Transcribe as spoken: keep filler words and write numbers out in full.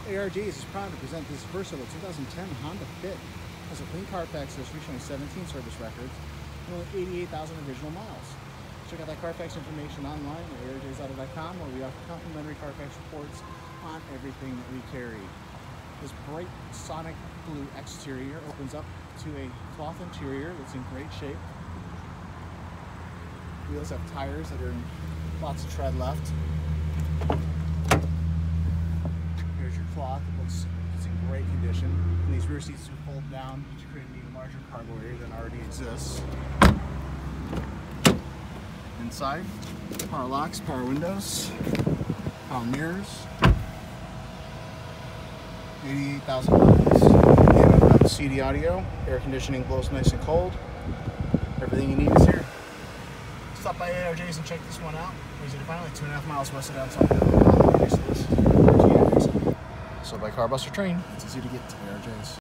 A R J's is proud to present this versatile two thousand ten Honda Fit. It has a clean Carfax history showing seventeen service records and only eighty-eight thousand original miles. Check out that Carfax information online at A R J's auto dot com, where we offer complimentary Carfax reports on everything that we carry. This bright sonic blue exterior opens up to a cloth interior that's in great shape. Wheels have tires that are in lots of tread left. Here's your cloth. It looks it's in great condition. And these rear seats will fold down to create an even larger cargo area than already exists. Inside, power locks, power windows, power mirrors, eighty-eight thousand miles, C D audio, air conditioning blows nice and cold. Everything you need is here. Stop by A R J's and check this one out. Easy to find, like two and a half miles west of downtown. So by car, bus, or train, it's easy to get to A R J's.